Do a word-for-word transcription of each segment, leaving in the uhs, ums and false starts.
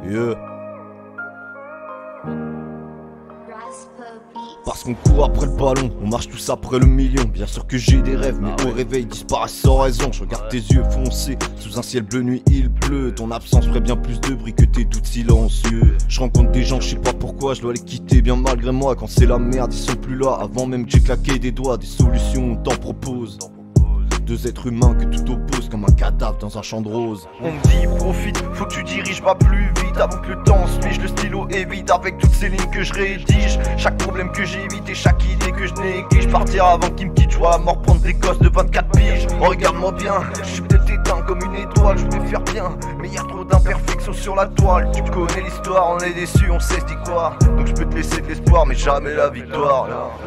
Yeah. Parce qu'on court après le ballon, on marche tous après le million. Bien sûr que j'ai des rêves, mais au réveil disparaissent sans raison. Je regarde tes yeux foncés, sous un ciel bleu nuit il pleut. Ton absence ferait bien plus de bruit que tes doutes silencieux. Je rencontre des gens, je sais pas pourquoi, je dois les quitter bien malgré moi. Quand c'est la merde, ils sont plus là, avant même que j'ai claqué des doigts. Des solutions, on t'en propose. Deux êtres humains que tout oppose, comme un cadavre dans un champ de rose. On me dit profite, faut que tu diriges pas plus vite avant que le temps se fige, le stylo évite avec toutes ces lignes que je rédige. Chaque problème que j'évite et chaque idée que je néglige. Partir avant qu'il me quitte, je vois la mort prendre des gosses de vingt-quatre piges. Oh, regarde-moi bien, je suis peut-être éteint comme une étoile, je vais faire bien, mais y a trop d'imperfections sur la toile. Tu connais l'histoire, on est déçus, on sait d'y croire. Donc je peux te laisser de l'espoir, mais jamais la victoire.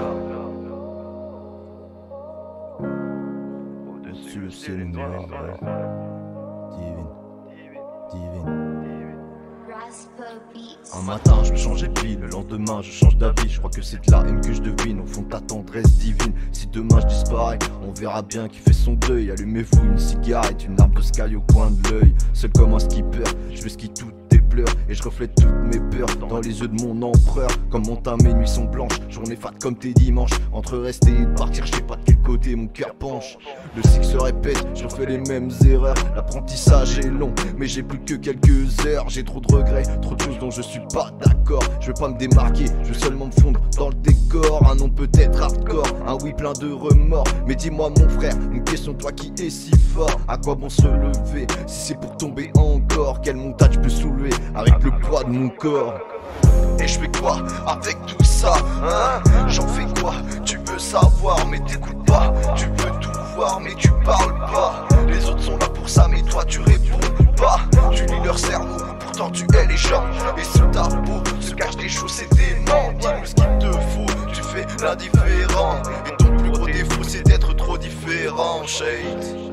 Sur le ciel noir, divine, divine. Un matin je me changeais de vie, le lendemain je change d'avis. Je crois que c'est de la haine que je devine, au fond de ta tendresse divine. Si demain je disparais, on verra bien qui fait son deuil. Allumez-vous une cigarette, une arme de sky au coin de l'œil. Seul comme un skipper, je skie toutes tes pleurs et je reflète toutes mes peurs dans les yeux de mon empereur. Comme mon teint, mes nuits sont blanches, journée fat comme tes dimanches. Entre rester et partir, je sais pas de quel côté mon cœur penche. Le cycle se répète, je refais les mêmes erreurs. L'apprentissage est long, mais j'ai plus que quelques heures. J'ai trop de regrets, trop de choses dont je suis pas d'accord. Je veux pas me démarquer, je veux seulement me fondre dans le décor. Un nom peut-être hardcore, un oui plein de remords. Mais dis-moi mon frère, une question, toi qui es si fort. À quoi bon se lever si c'est pour tomber encore? Quelle montagne je peux soulever avec le poids de mon corps? Et je fais quoi avec tout ça, hein? J'en fais quoi? Tu veux savoir mais t'écoutes pas. Tu veux tout voir mais tu parles pas. Les autres sont là pour ça mais toi tu réponds pas. Tu lis leur cerveau, pourtant tu hais les gens. Et sous ta peau se cachent des choses, c'est dément. Dis-nous ce qu'il te faut, tu fais l'indifférent. Et ton plus gros défaut c'est d'être trop différent, shade.